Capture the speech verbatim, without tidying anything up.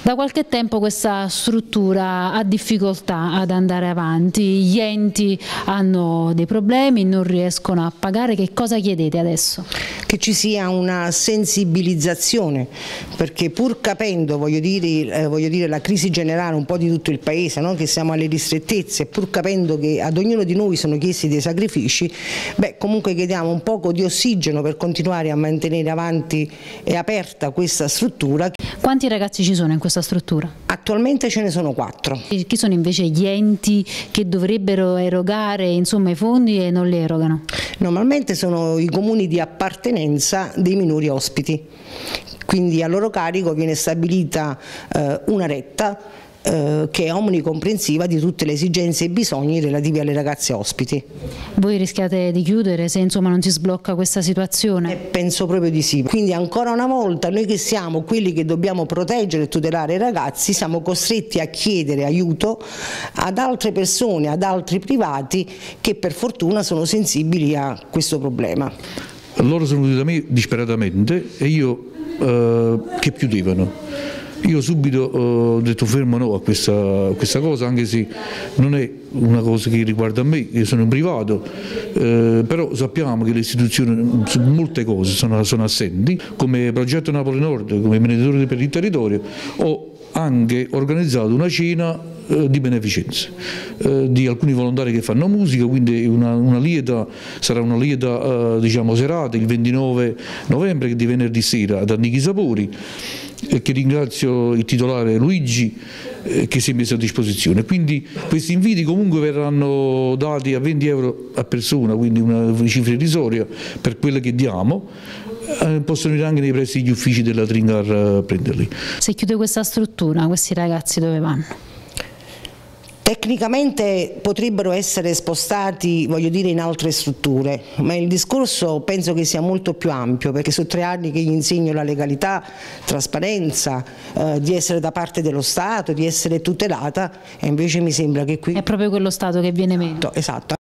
Da qualche tempo questa struttura ha difficoltà ad andare avanti, gli enti hanno dei problemi, non riescono a pagare. Che cosa chiedete adesso? Che ci sia una sensibilizzazione, perché pur capendo, voglio dire, eh, voglio dire la crisi generale un po' di tutto il paese, no? Che siamo alle ristrettezze, pur capendo che ad ognuno di noi sono chiesti dei sacrifici, beh, comunque chiediamo un poco di ossigeno per continuare a mantenere avanti e aperta questa struttura. Quanti ragazzi ci sono in questa struttura? Attualmente ce ne sono quattro. E chi sono invece gli enti che dovrebbero erogare insomma i fondi e non li erogano? Normalmente sono i comuni di appartenenza dei minori ospiti, quindi a loro carico viene stabilita eh, una retta eh, che è omnicomprensiva di tutte le esigenze e bisogni relativi alle ragazze ospiti. Voi rischiate di chiudere se insomma non si sblocca questa situazione? Eh, penso proprio di sì, quindi ancora una volta noi che siamo quelli che dobbiamo proteggere e tutelare i ragazzi siamo costretti a chiedere aiuto ad altre persone, ad altri privati che per fortuna sono sensibili a questo problema. Loro sono venuti da me disperatamente e io eh, che chiudevano. Io subito ho detto fermo no a questa, a questa cosa, anche se non è una cosa che riguarda me, io sono un privato, eh, però sappiamo che le istituzioni su molte cose sono, sono assenti, come Progetto Napoli Nord, come imprenditore per il territorio, ho anche organizzato una cena eh, di beneficenza eh, di alcuni volontari che fanno musica, quindi una, una lieta, sarà una lieta eh, diciamo serata il ventinove novembre, che di venerdì sera ad Antichi Sapori, e che ringrazio il titolare Luigi eh, che si è messo a disposizione. Quindi questi inviti comunque verranno dati a venti euro a persona, quindi una cifra irrisoria per quelle che diamo. Eh, possono venire anche nei pressi degli uffici della Tringar a prenderli. Se chiude questa struttura, questi ragazzi dove vanno? Tecnicamente potrebbero essere spostati, voglio dire, in altre strutture, ma il discorso penso che sia molto più ampio, perché sono tre anni che gli insegno la legalità, trasparenza, eh, di essere da parte dello Stato, di essere tutelata, e invece mi sembra che qui... È proprio quello Stato che viene meno. Esatto.